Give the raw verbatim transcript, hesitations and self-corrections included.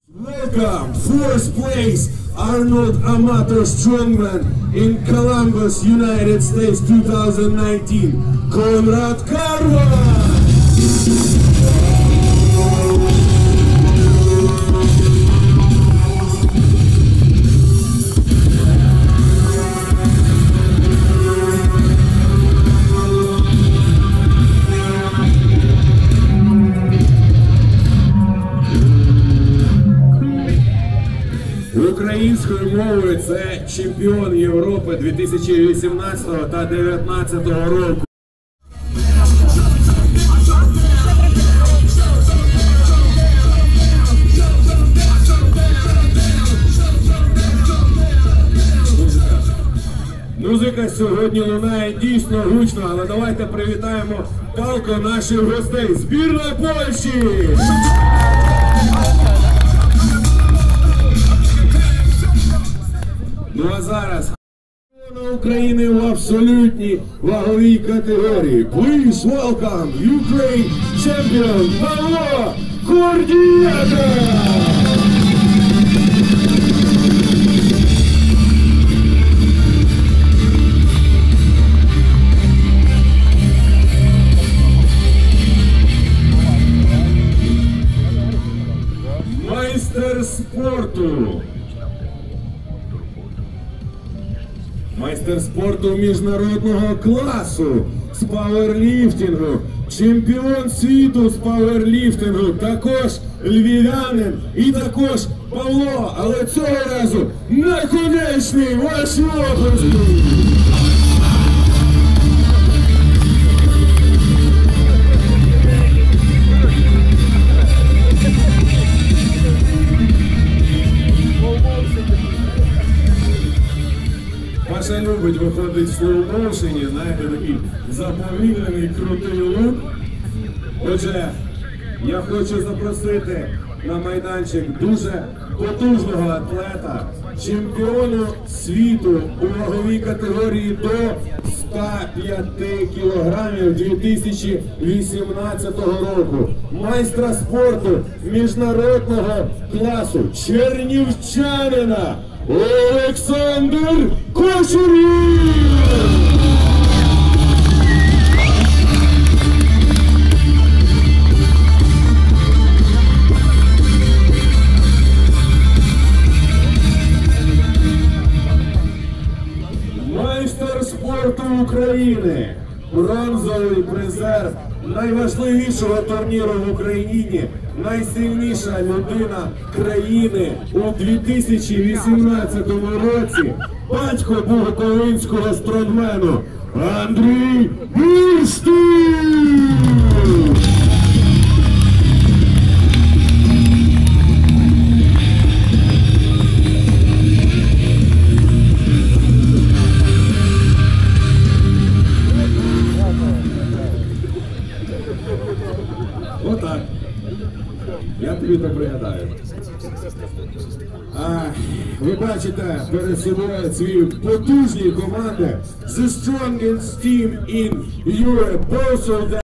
Welcome, fourth place, Arnold Amateur Strongman in Columbus, United States, two thousand nineteen, Konrad Karwa! Українською мовою це чемпіон Європи дві тисячі вісімнадцятого та дві тисячі дев'ятнадцятого року. Музика сьогодні лунає дійсно гучно, але давайте привітаємо палко наших гостей. Збірна Польщі! Ну а зараз чемпіона України в абсолютній ваговій категорії. Please welcome Ukraine champion Павло Гордієнко! Майстер спорту. Майстер спорту міжнародного класу з пауерліфтингу, чемпіон світу з пауерліфтингу, також львів'янин і також Павло, але цього разу наконечний ваші оплески! Паша любить виходить в слоу-моушені, знаєте, такий заповільнений, крутий лук. Отже, я хочу запросити на майданчик дуже потужного атлета, чемпіону світу у ваговій категорії до ста п'яти кілограмів дві тисячі вісімнадцятого року. Майстра спорту міжнародного класу, чернівчанина Олександр Кошарів! Майстер спорту України, бронзовий призер найважливішого турніру в Україні, найсильніша людина країни у дві тисячі вісімнадцятому році, батько буковинського стронгмену Андрій Бурштин! Отак. Я тобі так пригадаю. А, ви бачите перед собою ці потужні команди. The strongest team in Europe.